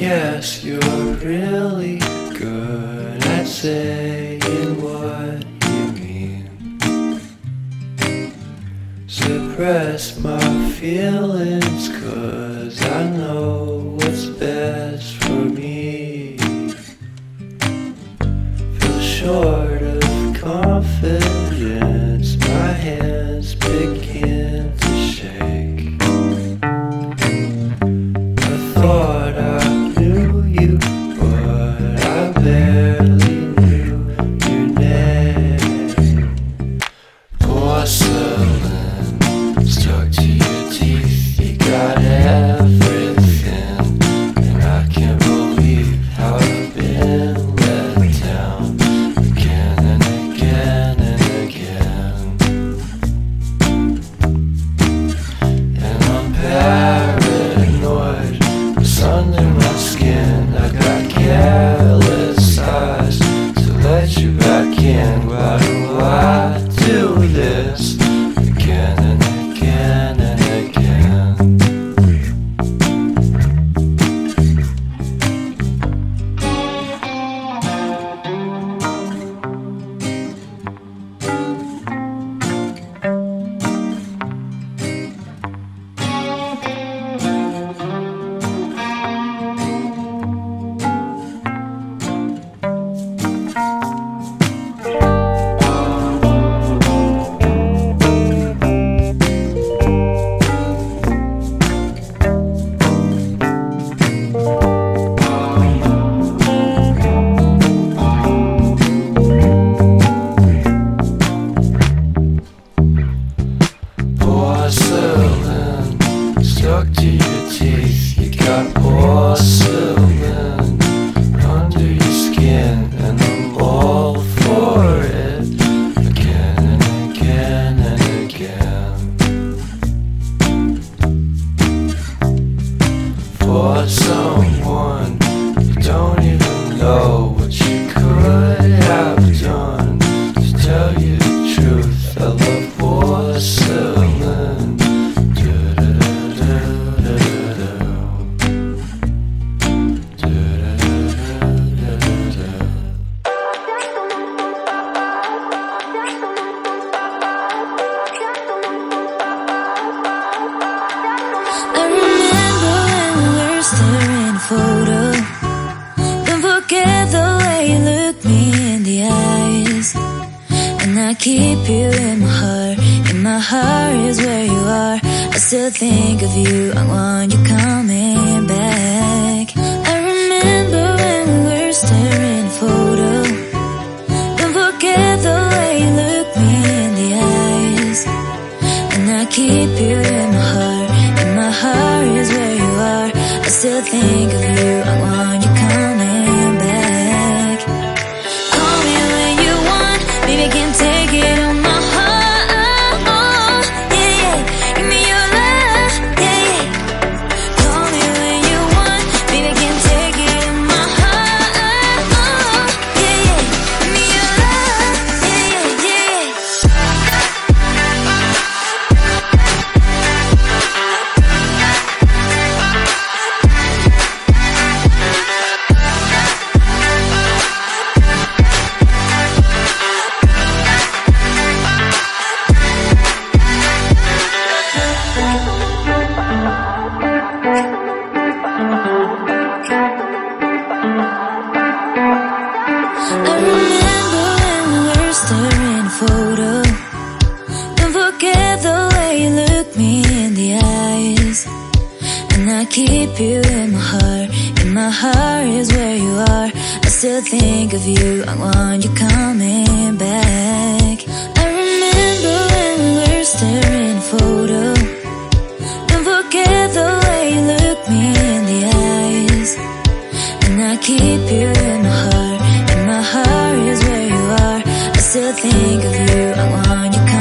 guess you're really good at saying what you mean. Suppress my feelings, 'cause I know what's best for me. Feel short of confidence, my hands begin to shake. I thought I knew you, but I barely knew your name. Porcelain stuck to your teeth, you got everything, and I can't believe how I've been let down again and again and again. And I'm paranoid, what's under my skin. I got careless eyes to let you back in. Why do I do this again and again and again? Porcelain stuck to your teeth, you got porcelain under your skin, and I'm all for it again and again and again. For someone you don't even know what you could have done. To tell you the truth, I love porcelain. Photo. Don't forget the way you look me in the eyes, and I keep you in my heart. In my heart is where you are. I still think of you, I want you coming back. I remember when we were staring photo. Don't forget the way you look me in the eyes, and I keep you in my heart. In my heart is where you are. I still think of you, I want you coming back. Call me when you want, baby, I can take it on my heart. Yeah, yeah, give me your love, yeah, yeah. Call me when you want, baby, I can take it on my heart. Yeah, yeah, give me your love, yeah, yeah, yeah. I remember when we were staring photo. Don't forget the way you look me in the eyes, and I keep you in my heart. In my heart is where you are. I still think of you, I want you coming back. I remember when we were staring photo. Don't forget the way you look me in the eyes, and I keep you in my heart. In my heart is where you are. I still think of you, I want you coming back.